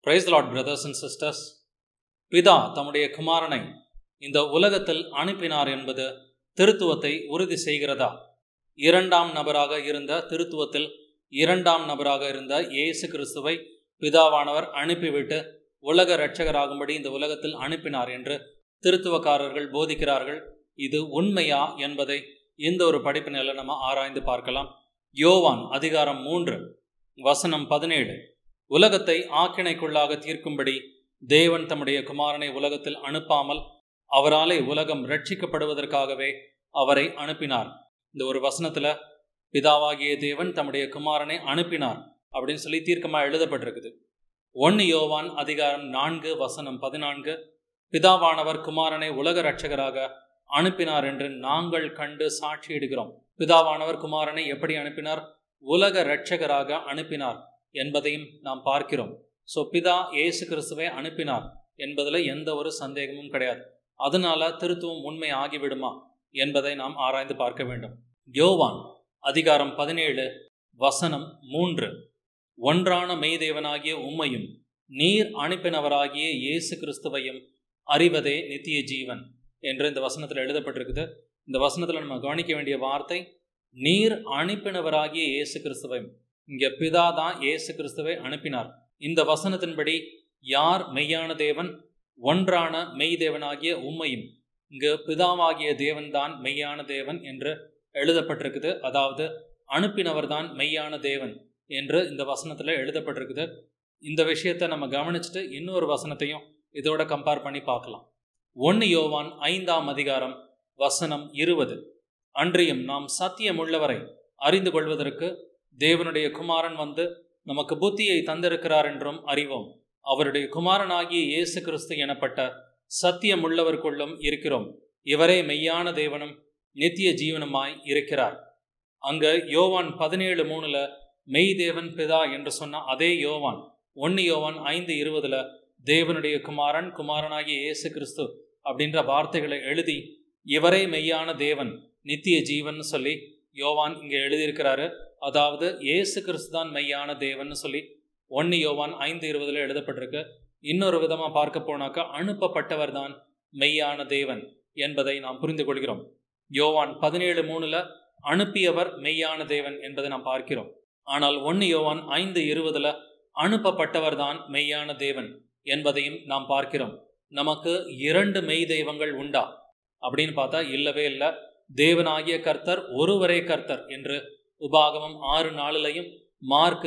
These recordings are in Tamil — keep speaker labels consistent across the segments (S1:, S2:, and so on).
S1: Praise the Lord, brothers and sisters. பிதா தம்முடைய குமாரனை இந்த உலகத்தில் அனுப்பினார் என்பது திருத்துவத்தை உறுதி செய்கிறதா? இரண்டாம் நபராக இருந்த திருத்துவத்தில் இரண்டாம் நபராக இருந்த இயேசு கிறிஸ்துவை பிதாவானவர் அனுப்பிவிட்டு உலக இரட்சகராகும்படி இந்த உலகத்தில் அனுப்பினார் என்று திருத்துவக்காரர்கள் போதிக்கிறார்கள். இது உண்மையா என்பதை இந்த ஒரு படிப்பினில் நம்ம ஆராய்ந்து பார்க்கலாம். யோவான் அதிகாரம் 3 வசனம் 17. உலகத்தை ஆக்கினைக்குள்ளாக தீர்க்கும்படி தேவன் தம்முடைய குமாரனை உலகத்தில் அனுப்பாமல் அவராலே உலகம் ரட்சிக்கப்படுவதற்காகவே அவரை அனுப்பினார். இந்த ஒரு வசனத்துல பிதாவாகிய தேவன் தம்முடைய குமாரனை அனுப்பினார் அப்படின்னு சொல்லி தீர்க்கமாக எழுதப்பட்டிருக்குது. 1 யோவான் அதிகாரம் 4 வசனம் 14. பிதாவானவர் குமாரனை உலக இரட்சகராக அனுப்பினார் என்று நாங்கள் கண்டு சாட்சியிடுகிறோம். பிதாவானவர் குமாரனை எப்படி அனுப்பினார்? உலக இரட்சகராக அனுப்பினார் என்பதையும் நாம் பார்க்கிறோம். ஸோ பிதா இயேசு கிறிஸ்துவை அனுப்பினார் என்பதில் எந்த ஒரு சந்தேகமும் கிடையாது. அதனால திருத்துவம் உண்மை ஆகிவிடுமா என்பதை நாம் ஆராய்ந்து பார்க்க வேண்டும். யோவான் அதிகாரம் 17 வசனம் 3. ஒன்றான மெய்தேவனாகிய உம்மையும் நீர் அனுப்பினவராகிய இயேசு கிறிஸ்துவையும் அறிவதே நித்திய ஜீவன் என்று இந்த வசனத்தில் எழுதப்பட்டிருக்குது. இந்த வசனத்தில் நம்ம கவனிக்க வேண்டிய வார்த்தை நீர் அனுப்பினவராகிய இயேசு கிறிஸ்துவையும். இங்கே பிதா தான் இயேசு கிறிஸ்துவை அனுப்பினார். இந்த வசனத்தின்படி யார் மெய்யான தேவன்? ஒன்றான மெய் தேவனாகிய உம்மையும். இங்கு பிதாவாகிய தேவன் தான் மெய்யான தேவன் என்று எழுதப்பட்டிருக்குது. அதாவது அனுப்பினவர் தான் மெய்யான தேவன் என்று இந்த வசனத்தில் எழுதப்பட்டிருக்குது. இந்த விஷயத்தை நம்ம கவனிச்சுட்டு இன்னொரு வசனத்தையும் இதோட கம்பேர் பண்ணி பார்க்கலாம். 1 யோவான் 5ஆம் அதிகாரம் வசனம் 20. அன்றியும் நாம் சத்தியமுள்ளவரை அறிந்து கொள்வதற்கு தேவனுடைய குமாரன் வந்து நமக்கு புத்தியை தந்திருக்கிறார் என்றும் அறிவோம். அவருடைய குமாரனாகிய இயேசு கிறிஸ்து எனப்பட்ட சத்தியமுள்ளவருக்குள்ளும் இருக்கிறோம். இவரே மெய்யான தேவனும் நித்திய ஜீவனுமாய் இருக்கிறார். அங்க யோவான் 17:3 மெய் தேவன் பிதா என்று சொன்ன அதே யோவான் 1 யோவான் 5:20 தேவனுடைய குமாரனாகிய இயேசு கிறிஸ்து அப்படின்ற வார்த்தைகளை எழுதி இவரே மெய்யான தேவன் நித்திய ஜீவன் சொல்லி யோவான் இங்கே எழுதியிருக்கிறாரு. அதாவது இயேசு கிறிஸ்து தான் மெய்யான தேவன் சொல்லி 1 யோவான் 5:20 எழுதப்பட்டிருக்கு. இன்னொரு விதமாக பார்க்க போனாக்கா அனுப்பப்பட்டவர் தான் மெய்யான தேவன் என்பதை நாம் புரிந்து கொள்கிறோம். யோவான் 17:3 அனுப்பியவர் மெய்யான தேவன் என்பதை நாம் பார்க்கிறோம். ஆனால் 1 யோவான் 5:20 அனுப்பப்பட்டவர் தான் மெய்யான தேவன் என்பதையும் நாம் பார்க்கிறோம். நமக்கு 2 மெய் தெய்வங்கள் உண்டா அப்படின்னு பார்த்தா இல்லவே இல்லை. தேவனாகிய கர்த்தர் ஒருவரே கர்த்தர் என்று உபாகமம் 6:4 மார்க்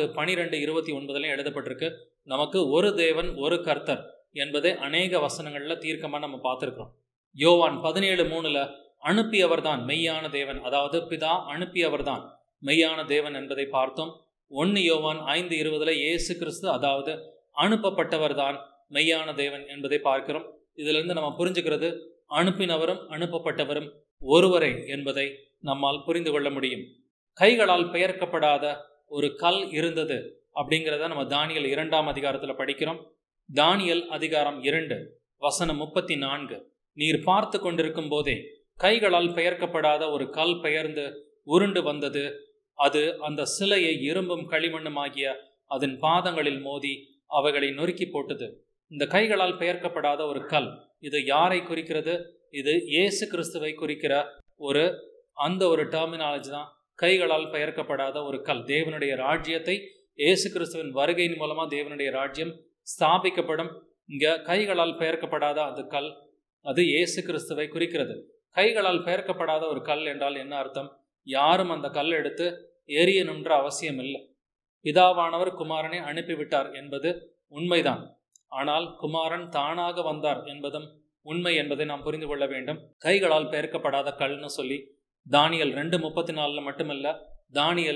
S1: 12:29 எழுதப்பட்டிருக்கு. நமக்கு ஒரு தேவன் ஒரு கர்த்தர் என்பதை அநேக வசனங்கள்ல தீர்க்கமா நம்ம பார்த்துருக்கிறோம். யோவான் 17:3 அனுப்பியவர் தான் மெய்யான தேவன், அதாவது பிதா அனுப்பியவர் தான் மெய்யான தேவன் என்பதை பார்த்தோம். 1 யோவான் 5:20 இயேசு கிறிஸ்து அதாவது அனுப்பப்பட்டவர் தான் மெய்யான தேவன் என்பதை பார்க்கிறோம். இதுல இருந்து நம்ம புரிஞ்சுக்கிறது அனுப்பினவரும் அனுப்பப்பட்டவரும் ஒருவரே என்பதை நம்மால் புரிந்து கொள்ள முடியும். கைகளால் பெயர்க்கப்படாத ஒரு கல் இருந்தது அப்படிங்கிறத நம்ம தானியல் 2ஆம் அதிகாரத்தில் படிக்கிறோம். தானியல் அதிகாரம் 2 வசனம் 34. நீர் பார்த்து கொண்டிருக்கும் போதே கைகளால் பெயர்க்கப்படாத ஒரு கல் பெயர்ந்து உருண்டு வந்தது. அது அந்த சிலையை இரும்பும் களிமண்ணுமாகிய அதன் பாதங்களில் மோதி அவைகளை நொறுக்கி போட்டது. இந்த கைகளால் பெயர்க்கப்படாத ஒரு கல், இது யாரை குறிக்கிறது? இது இயேசு கிறிஸ்துவை குறிக்கிற அந்த ஒரு டெர்மினாலஜி தான் கைகளால் பெயர்க்கப்படாத ஒரு கல். தேவனுடைய ராஜ்யத்தை இயேசு கிறிஸ்துவின் வருகையின் மூலமா தேவனுடைய ராஜ்யம் ஸ்தாபிக்கப்படும். இங்க கைகளால் பெயர்க்கப்படாத அந்த கல் அது இயேசு கிறிஸ்துவை குறிக்கிறது. கைகளால் பெயர்க்கப்படாத ஒரு கல் என்றால் என்ன அர்த்தம்? யாரும் அந்த கல் எடுத்து எரியணுன்ற அவசியம் இல்லை. பிதாவானவர் குமாரனை அனுப்பிவிட்டார் என்பது உண்மைதான். ஆனால் குமாரன் தானாக வந்தார் என்பதும் உண்மை என்பதை நாம் புரிந்து கொள்ள வேண்டும். கைகளால் பெயர்க்கப்படாத கல்னு சொல்லி தானியல் 2:34 மட்டுமல்ல, தானியல்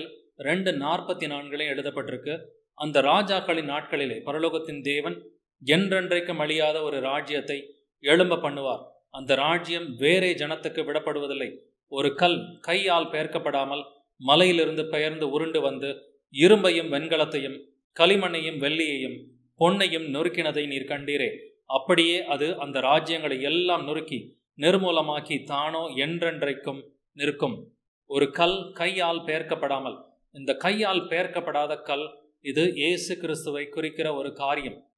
S1: 2:44 எழுதப்பட்டிருக்கு. அந்த ராஜாக்களின் நாட்களிலே பரலோகத்தின் தேவன் என்றென்றைக்கும் அழியாத ஒரு ராஜ்யத்தை எழும்ப பண்ணுவார். அந்த ராஜ்யம் வேறே ஜனத்துக்கு விடப்படுவதில்லை. ஒரு கல் கையால் பெயர்க்கப்படாமல் மலையிலிருந்து பெயர்ந்து உருண்டு வந்து இரும்பையும் வெண்கலத்தையும் களிமண்ணையும் வெள்ளியையும் பொன்னையும் நொறுக்கினதை நீர் கண்டீரே, அப்படியே அது அந்த ராஜ்யங்களை எல்லாம் நொறுக்கி நிர்மூலமாக்கி தானோ என்றென்றைக்கும் நிற்கும். ஒரு கல் கையால் பெயர்க்கப்படாமல், இந்த கையால் பெயர்க்கப்படாத கல் இது இயேசு கிறிஸ்துவை குறிக்கிற ஒரு காரியம்.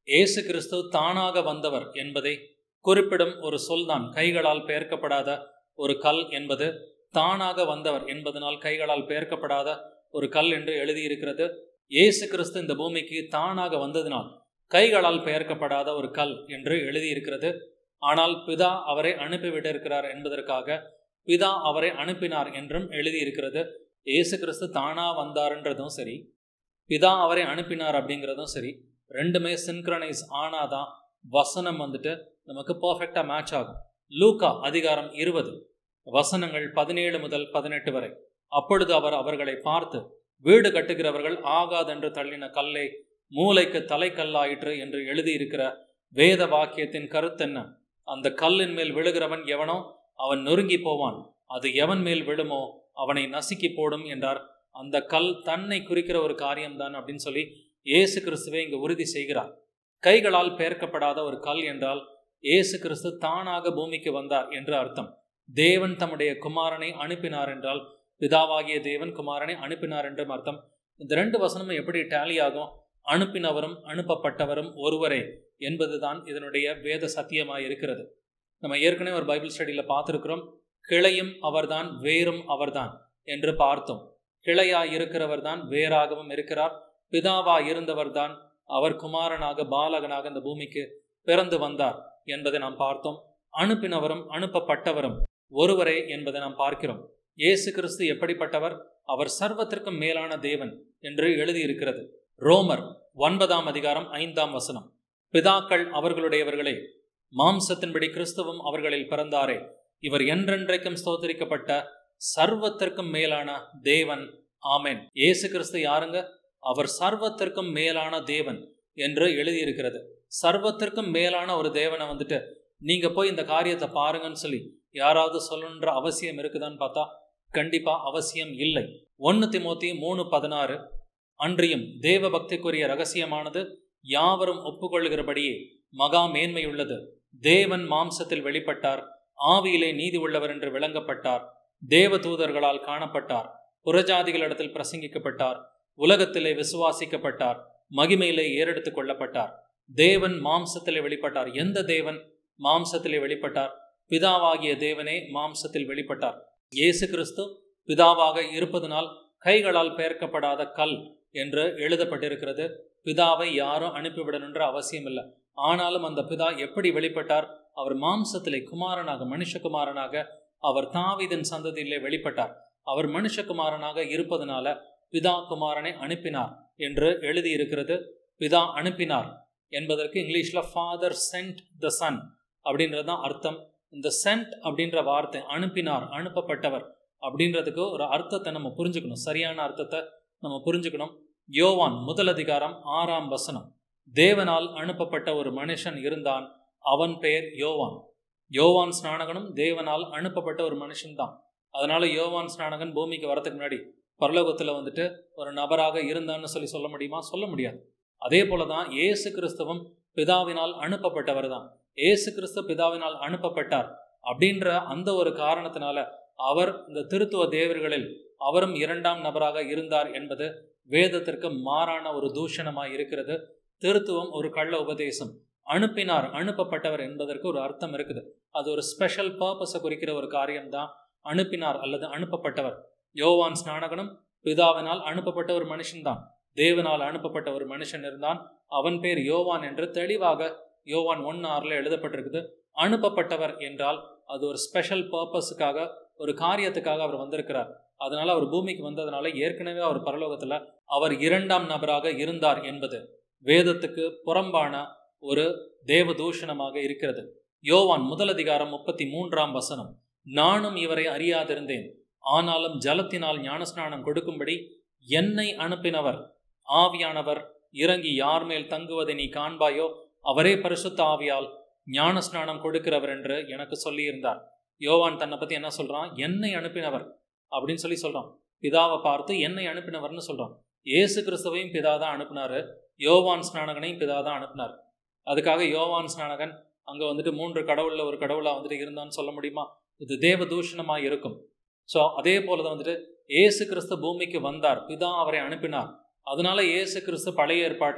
S1: இயேசு கிறிஸ்து தானாக வந்தவர் என்பதை குறிப்பிடும் ஒரு சொல்தான் கைகளால் பெயர்க்கப்படாத ஒரு கல் என்பது தானாக வந்தவர் என்பதனால் கைகளால் பெயர்க்கப்படாத ஒரு கல் என்று எழுதியிருக்கிறது. இயேசு கிறிஸ்து இந்த பூமிக்கு தானாக வந்ததினால் கைகளால் பெயர்க்கப்படாத ஒரு கல் என்று எழுதியிருக்கிறது. ஆனால் பிதா அவரை அனுப்பிவிட்டிருக்கிறார் என்பதற்காக பிதா அவரை அனுப்பினார் என்றும் எழுதியிருக்கிறது. இயேசு கிறிஸ்து தானா வந்தாருன்றதும் சரி, பிதா அவரை அனுப்பினார் அப்படிங்கிறதும் சரி, ரெண்டுமே சின்க்ரனைஸ் ஆனாதான் வசனம் நமக்கு பர்ஃபெக்டா மேட்ச் ஆகும். லூக்கா அதிகாரம் 20 வசனங்கள் 17 முதல் 18 வரை. அப்பொழுது அவர் அவர்களை பார்த்து, வீடு கட்டுகிறவர்கள் ஆகாதென்று தள்ளின கல்லே மூலைக்கு தலைக்கல்லாயிற்று என்று எழுதியிருக்கிற வேத வாக்கியத்தின் கருத்தென்ன? அந்த கல்லின் மேல் விழுகிறவன் எவனோ அவன் நொறுங்கி போவான், அது எவன் மேல் விழுமோ அவனை நசுக்கி போடும் என்றார். அந்த கல் தன்னை குறிக்கிற ஒரு காரியம்தான் அப்படின்னு சொல்லி இயேசு கிறிஸ்துவை இங்கு உறுதி செய்கிறார். கைகளால் பெயர்க்கப்படாத ஒரு கல் என்றால் இயேசு கிறிஸ்து தானாக பூமிக்கு வந்தார் என்று அர்த்தம். தேவன் தம்முடைய குமாரனை அனுப்பினார் என்றால் பிதாவாகிய தேவன் குமாரனை அனுப்பினார் என்றும் அர்த்தம். இந்த ரெண்டு வசனமும் எப்படி டேலி ஆகும்? அனுப்பினவரும் அனுப்பப்பட்டவரும் ஒருவரே என்பதுதான் இதனுடைய வேத சத்தியமாய் இருக்கிறது. நம்ம ஏற்கனவே ஒரு பைபிள் ஸ்டடியில் பார்த்துருக்கிறோம். கிளையும் அவர்தான், வேரும் அவர்தான் என்று பார்த்தோம். கிளையாய் இருக்கிறவர் தான் வேறாகவும் இருக்கிறார். பிதாவாய் இருந்தவர் தான் அவர் குமாரனாக பாலகனாக இந்த பூமிக்கு பிறந்து வந்தார் என்பதை நாம் பார்த்தோம். அனுப்பினவரும் அனுப்பப்பட்டவரும் ஒருவரே என்பதை நாம் பார்க்கிறோம். இயேசு கிறிஸ்து எப்படிப்பட்டவர்? அவர் சர்வத்திற்கும் மேலான தேவன் என்று எழுதியிருக்கிறது. ரோமர் 9 அதிகாரம் 5 வசனம். பிதாக்கள் அவர்களுடையவர்களே, மாம்சத்தின்படி கிறிஸ்துவும் அவர்களில் பிறந்தாரே, இவர் என்றென்றைக்கும் ஸ்தோத்திரிக்கப்பட்ட சர்வத்திற்கும் மேலான தேவன். ஆமென். இயேசு கிறிஸ்து யாருங்க? அவர் சர்வத்திற்கும் மேலான தேவன் என்று எழுதியிருக்கிறது. சர்வத்திற்கும் மேலான ஒரு தேவனை நீங்க போய் இந்த காரியத்தை பாருங்கன்னு சொல்லி யாராவது சொல்லணுன்ற அவசியம் இருக்குதான்னு பார்த்தா கண்டிப்பா அவசியம் இல்லை. 1 தீமோத்தேயு 3:16 அன்றியும் தேவ பக்திக்குரிய ரகசியமானது யாவரும் ஒப்புக்கொள்கிறபடியே மகா மேன்மையுள்ளது. தேவன் மாம்சத்தில் வெளிப்பட்டார், ஆவியிலே நீதி உள்ளவர் என்று விளங்கப்பட்டார், தேவ தூதர்களால் காணப்பட்டார், புறஜாதிகளிடத்தில் பிரசங்கிக்கப்பட்டார், உலகத்திலே விசுவாசிக்கப்பட்டார், மகிமையிலே ஏறெடுத்துக் கொள்ளப்பட்டார். தேவன் மாம்சத்திலே வெளிப்பட்டார். எந்த தேவன் மாம்சத்திலே வெளிப்பட்டார்? பிதாவாகிய தேவனே மாம்சத்தில் வெளிப்பட்டார். இயேசு கிறிஸ்து பிதாவாக இருப்பதனால் கைகளால் பெயர்க்கப்படாத கல் என்று எழுதப்பட்டிருக்கிறது. பிதாவை யாரும் அனுப்பிவிடணுன்ற அவசியம் இல்லை. ஆனாலும் அந்த பிதா எப்படி வெளிப்பட்டார்? அவர் மாம்சத்திலே குமாரனாக, மனுஷகுமாரனாக அவர் தாவீதின் சந்ததியிலே வெளிப்பட்டார். அவர் மனுஷகுமாரனாக இருப்பதனால பிதா குமாரனை அனுப்பினார் என்று எழுதியிருக்கிறது. பிதா அனுப்பினார் என்பதற்கு இங்கிலீஷ்ல ஃபாதர் சென்ட் த சன் அப்படின்றதுதான் அர்த்தம். இந்த சென்ட் அப்படின்ற வார்த்தை அனுப்பினார், அனுப்பப்பட்டவர் அப்படின்றதுக்கு ஒரு அர்த்தத்தை நம்ம புரிஞ்சுக்கணும். சரியான அர்த்தத்தை நம்ம புரிஞ்சுக்கணும். யோவான் 1 அதிகாரம் 6 வசனம். தேவனால் அனுப்பப்பட்ட ஒரு மனுஷன் இருந்தான், அவன் பெயர் யோவான். யோவான் ஸ்நானகனும் தேவனால் அனுப்பப்பட்ட ஒரு மனுஷன்தான். அதனால யோவான் ஸ்நானகன் பூமிக்கு வரதுக்கு முன்னாடி பரலோகத்துல ஒரு நபராக இருந்தான்னு சொல்ல முடியுமா? சொல்ல முடியாது. அதே போலதான் இயேசு கிறிஸ்துவும் பிதாவினால் அனுப்பப்பட்டவர் தான். இயேசு கிறிஸ்து பிதாவினால் அனுப்பப்பட்டார் அப்படின்ற அந்த ஒரு காரணத்தினால அவர் இந்த திருத்துவ தேவர்களில் அவரும் 2ஆம் நபராக இருந்தார் என்பது வேதத்திற்கு மாறான ஒரு தூஷணமாய் இருக்கிறது. திருத்துவம் ஒரு கள்ள உபதேசம். அனுப்பினார், அனுப்பப்பட்டவர் என்பதற்கு ஒரு அர்த்தம் இருக்குது. அது ஒரு ஸ்பெஷல் பர்பஸை குறிக்கிற ஒரு காரியம்தான் அனுப்பினார் அல்லது அனுப்பப்பட்டவர். யோவான் ஸ்நானகனும் பிதாவினால் அனுப்பப்பட்ட ஒரு மனுஷன்தான். தேவனால் அனுப்பப்பட்ட ஒரு மனுஷன் இருந்தான், அவன் பேர் யோவான் என்று தெளிவாக யோவான் 1:6 எழுதப்பட்டிருக்குது. அனுப்பப்பட்டவர் என்றால் அது ஒரு ஸ்பெஷல் பர்பஸுக்காக, ஒரு காரியத்துக்காக அவர் வந்திருக்கிறார். அதனால அவர் பூமிக்கு வந்ததுனால ஏற்கனவே அவர் பரலோகத்துல அவர் 2ஆம் நபராக இருந்தார் என்பது வேதத்துக்கு புறம்பான ஒரு தேவதூஷணமாக இருக்கிறது. யோவான் 1 அதிகாரம் 33 வசனம். நானும் இவரை அறியாதிருந்தேன், ஆனாலும் ஜலத்தினால் ஞானஸ்நானம் கொடுக்கும்படி என்னை அனுப்பினவர் ஆவியானவர் இறங்கி யார் மேல் தங்குவதை நீ காண்பாயோ அவரே பரிசுத்த ஆவியால் ஞானஸ்நானம் கொடுக்கிறவர் என்று எனக்கு சொல்லியிருந்தார். யோவான் தன்னை பத்தி என்ன சொல்றான்? என்னை அனுப்பினவர் அப்படின்னு சொல்றான். பிதாவை பார்த்து என்னை அனுப்பினவர்னு சொல்றான். இயேசு கிறிஸ்துவையும் பிதா தான் அனுப்பினாரு, யோவான் ஸ்நானகனையும் பிதா தான் அனுப்பினார். அதுக்காக யோவான் ஸ்நானகன் அங்க 3 கடவுள்ல ஒரு கடவுளா இருந்தான்னு சொல்ல முடியுமா? இது தேவ தூஷணமாய் இருக்கும். ஸோ அதே போலதான் இயேசு கிறிஸ்து பூமிக்கு வந்தார், பிதா அவரை அனுப்பினார். அதனால இயேசு கிறிஸ்து பழைய ஏற்பாட்டில்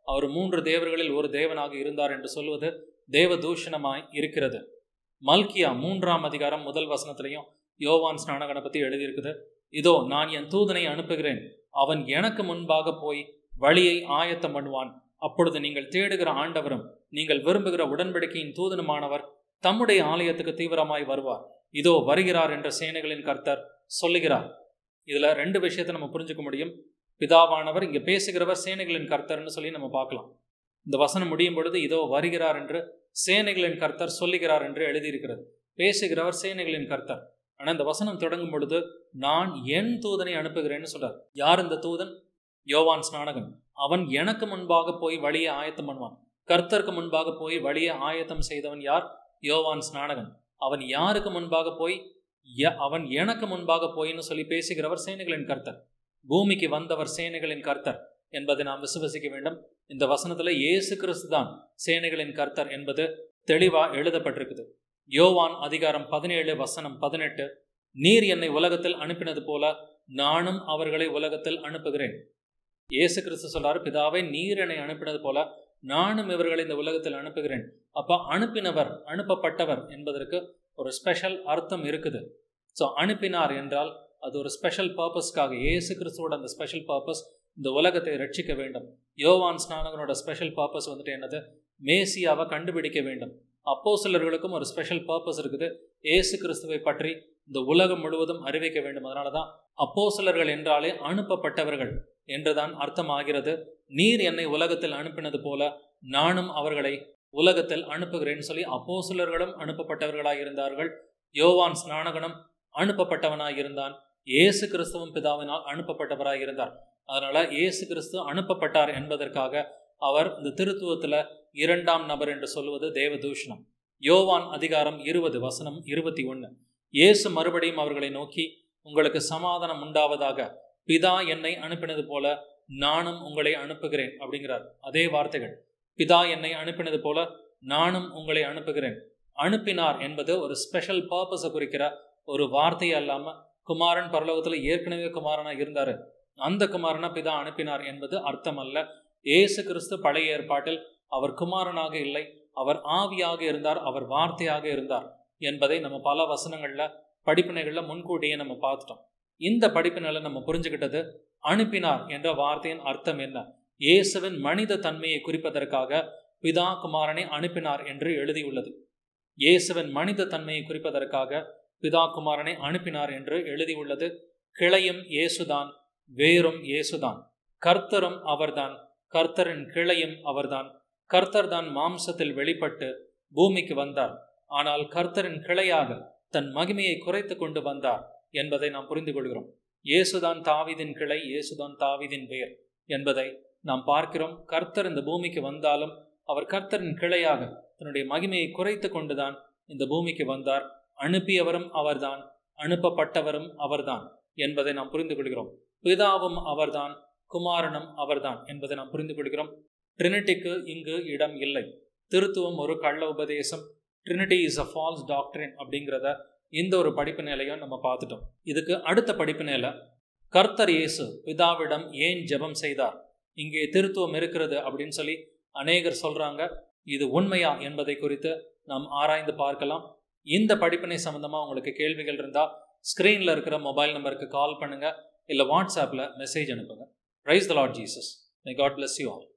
S1: அவர் 3 தேவர்களில் ஒரு தேவனாக இருந்தார் என்று சொல்வது தேவ தூஷணமாய் இருக்கிறது. மல்கியா 3ஆம் அதிகாரம் 1 வசனத்திலையும் யோவான் ஸ்நானகனை பற்றி எழுதியிருக்குது. இதோ நான் என் தூதனை அனுப்புகிறேன், அவன் எனக்கு முன்பாக போய் வழியை ஆயத்தம் பண்ணுவான். அப்பொழுது நீங்கள் தேடுகிற ஆண்டவரும் நீங்கள் விரும்புகிற உடன்படிக்கையின் தூதனுமானவர் தம்முடைய ஆலயத்துக்கு தீவிரமாய் வருவார். இதோ வருகிறார் என்ற சேனைகளின் கர்த்தர் சொல்லுகிறார். இதுல 2 விஷயத்தை நம்ம புரிஞ்சுக்க முடியும். பிதாவானவர், இங்க பேசுகிறவர் சேனைகளின் கர்த்தர்னு சொல்லி நம்ம பார்க்கலாம். இந்த வசனம் முடியும் பொழுது இதோ வருகிறார் என்று சேனைகளின் கர்த்தர் சொல்லுகிறார் என்று எழுதியிருக்கிறது. பேசுகிறவர் சேனைகளின் கர்த்தர். ஆனா இந்த வசனம் தொடங்கும் பொழுது நான் என் தூதனை அனுப்புகிறேன்னு சொல்றார். யார் இந்த தூதன்? யோவான் ஸ்நானகன். அவன் எனக்கு முன்பாக போய் வழியை ஆயத்தம் பண்ணுவான். கர்த்தருக்கு முன்பாக போய் வழியை ஆயத்தம் செய்தவன் யார்? யோவான் ஸ்நானகன். அவன் யாருக்கு முன்பாக போய்? அவன் எனக்கு முன்பாக போயின்னு சொல்லி பேசுகிறவர் சேனைகளின் கர்த்தர். பூமிக்கு வந்தவர் சேனைகளின் கர்த்தர் என்பதை நாம் விசுவசிக்க வேண்டும். இந்த வசனத்துல இயேசு கிறிஸ்து தான் சேனைகளின் கர்த்தர் என்பது தெளிவா எழுதப்பட்டிருக்குது. யோவான் அதிகாரம் 17 வசனம் 18, நீர் என்னை உலகத்தில் அனுப்பினது போல நானும் அவர்களை உலகத்தில் அனுப்புகிறேன். இயேசு கிறிஸ்து சொல்றாரு, பிதாவை நீர் என்னை அனுப்பினது போல நானும் இவர்களை இந்த உலகத்தில் அனுப்புகிறேன். அப்ப அனுப்பினவர், அனுப்பப்பட்டவர் என்பதற்கு ஒரு ஸ்பெஷல் அர்த்தம் இருக்குது. ஸோ அனுப்பினார் என்றால் அது ஒரு ஸ்பெஷல் பர்பஸ்க்காக. இயேசு கிறிஸ்துவோட அந்த ஸ்பெஷல் பர்பஸ் இந்த உலகத்தை ரட்சிக்க வேண்டும். யோவான் ஸ்நானகனோட ஸ்பெஷல் பர்பஸ் வந்துட்டு என்னது? மேசியாவை கண்டுபிடிக்க வேண்டும். அப்போஸ்தலர்களுக்கும் ஒரு ஸ்பெஷல் பர்பஸ் இருக்குது. இயேசு கிறிஸ்துவை பற்றி இந்த உலகம் முழுவதும் அறிவிக்க வேண்டும். அதனால தான் அப்போஸ்தலர்கள் என்றாலே அனுப்பப்பட்டவர்கள் என்றுதான் அர்த்தம் ஆகிறது. நீர் என்னை உலகத்தில் அனுப்பினது போல நானும் அவர்களை உலகத்தில் அனுப்புகிறேன்னு சொல்லி அப்போஸ்தலர்களும் அனுப்பப்பட்டவர்களாக இருந்தார்கள். யோவான் ஸ்நானகனும் அனுப்பப்பட்டவனாக இருந்தான். இயேசு கிறிஸ்துவும் பிதாவினால் அனுப்பப்பட்டவராக இருந்தார். அதனால இயேசு கிறிஸ்து அனுப்பப்பட்டார் என்பதற்காக அவர் இந்த திருத்துவத்துல 2ஆம் நபர் என்று சொல்வது தேவதூஷணம். யோவான் அதிகாரம் 20 வசனம் 21, இயேசு மறுபடியும் அவர்களை நோக்கி, உங்களுக்கு சமாதானம் உண்டாவதாக, பிதா என்னை அனுப்பினது போல நானும் உங்களை அனுப்புகிறேன் அப்படிங்கிறார். அதே வார்த்தைகள், பிதா என்னை அனுப்பினது போல நானும் உங்களை அனுப்புகிறேன். அனுப்பினார் என்பது ஒரு ஸ்பெஷல் பர்பஸை குறிக்கிற ஒரு வார்த்தை அல்லாம, குமாரன் பரலோகத்துல ஏற்கனவே குமாரனா இருந்தாரு, அந்த குமாரனை பிதா அனுப்பினார் என்பது அர்த்தம் அல்ல. இயேசு கிறிஸ்து பழைய ஏற்பாட்டில் அவர் குமாரனாக இல்லை, அவர் ஆவியாக இருந்தார், அவர் வார்த்தையாக இருந்தார் என்பதை நம்ம பல வசனங்கள்ல படிப்பினைகள்ல முன்கூட்டியே நம்ம பார்த்துட்டோம். இந்த படிப்பினால நம்ம புரிஞ்சுக்கிட்டது, அனுப்பினார் என்ற வார்த்தையின் அர்த்தம் என்ன? இயேசுவின் மனித தன்மையை குறிப்பதற்காக பிதா குமாரனை அனுப்பினார் என்று எழுதியுள்ளது. இயேசுவின் மனித தன்மையை குறிப்பதற்காக பிதா குமாரனை அனுப்பினார் என்று எழுதியுள்ளது. கிளையும் இயேசுதான், வேரும் இயேசுதான். கர்த்தரும் அவர்தான், கர்த்தரின் கிளையும் அவர்தான். கர்த்தர் தான் மாம்சத்தில் வெளிப்பட்டு பூமிக்கு வந்தார். ஆனால் கர்த்தரின் கிளையாக தன் மகிமையை குறைத்து கொண்டு வந்தார் என்பதை நாம் புரிந்து கொள்கிறோம். இயேசுதான் தாவீதின் கிளை, இயேசுதான் தாவீதின் வேர் என்பதை நாம் பார்க்கிறோம். கர்த்தர் இந்த பூமிக்கு வந்தாலும் அவர் கர்த்தரின் கிளையாக தன்னுடைய மகிமையை குறைத்து கொண்டுதான் இந்த பூமிக்கு வந்தார். அனுப்பியவரும் அவர்தான், அனுப்பப்பட்டவரும் அவர்தான் என்பதை நாம் புரிந்து கொள்கிறோம். பிதாவும் அவர்தான், குமாரனும் அவர்தான் என்பதை நாம் புரிந்து கொள்கிறோம். ட்ரினிட்டிக்கு இங்கு இடம் இல்லை. திருத்துவம் ஒரு கள்ள உபதேசம், ட்ரினிட்டி இஸ் அ ஃபால்ஸ் டாக்டரின் அப்படிங்கிறத இந்த ஒரு படிப்பு நிலையும் நம்ம பார்த்துட்டோம். இதுக்கு அடுத்த படிப்பு நிலை, கர்த்தர் இயேசு பிதாவிடம் ஏன் ஜெபம் செய்தார், இங்கே திருத்துவம் இருக்கிறது அப்படின்னு சொல்லி அநேகர் சொல்றாங்க. இது உண்மையா என்பதை குறித்து நாம் ஆராய்ந்து பார்க்கலாம். இந்த படிப்பினை சம்பந்தமா உங்களுக்கு கேள்விகள் இருந்தா ஸ்கிரீன்ல இருக்கிற மொபைல் நம்பருக்கு கால் பண்ணுங்க, இல்ல வாட்ஸ்அப்ல மெசேஜ் அனுப்புங்க. Praise the Lord Jesus. May God bless you all.